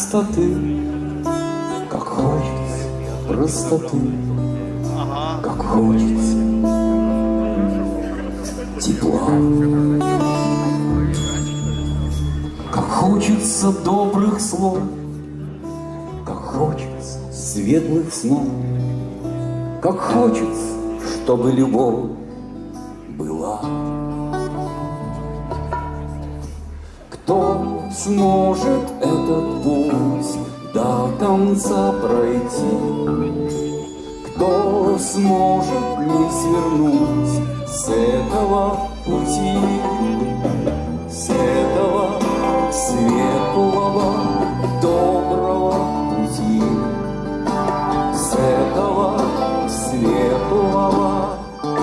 чистоты, как хочется простоты, как хочется тепла, как хочется добрых слов, как хочется светлых снов, как хочется, чтобы любовь была. Кто сможет этот путь до конца пройти? Кто сможет не свернуть с этого пути, с этого светлого, доброго пути, с этого светлого?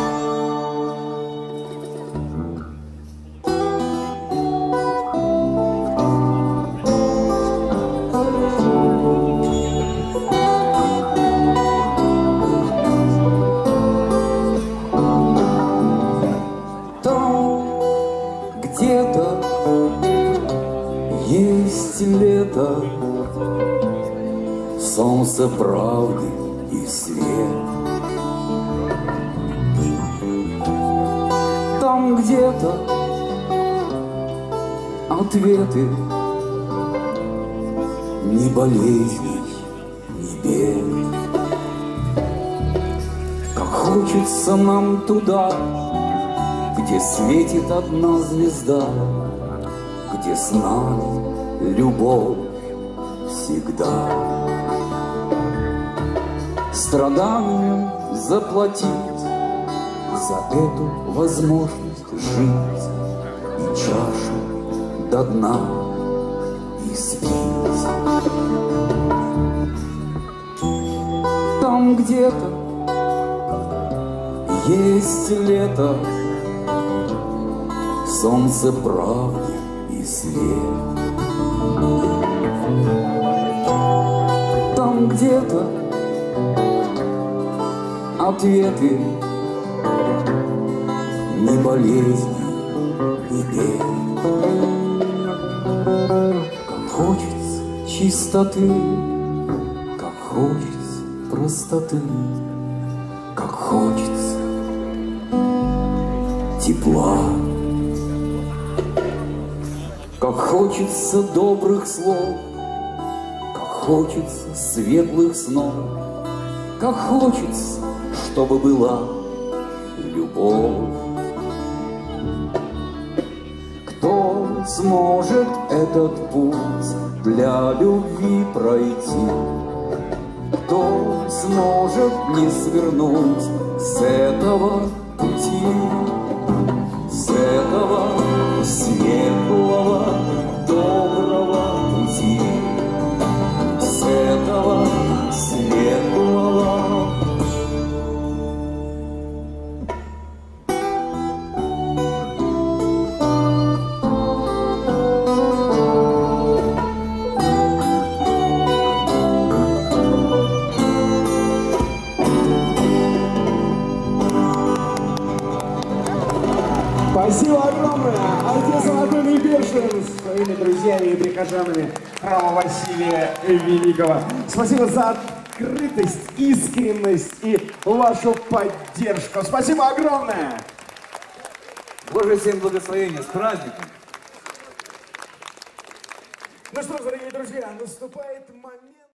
Где-то есть лето, солнце правды и свет. Там где-то ответы, ни болезней, ни бед. Как хочется нам туда, где светит одна звезда, где с нами любовь всегда. Страданием заплатить за эту возможность жить и чашу до дна испить. Там где-то есть лето, солнце правды и свет. Там где-то ответы, ни болезни, ни бед. Как хочется чистоты, как хочется простоты, как хочется тепла, как хочется добрых слов, как хочется светлых снов, как хочется, чтобы была любовь. Кто сможет этот путь для любви пройти? Кто сможет не свернуть с этого пути, с этого светлого, доброго пути, с этого светлого? Спасибо огромное! Отец Анатолий Бершин с своими друзьями и прихожанами храма Василия Великого. Спасибо за открытость, искренность и вашу поддержку. Спасибо огромное! Божие всем благословения, с праздником! Ну что, дорогие друзья, наступает момент...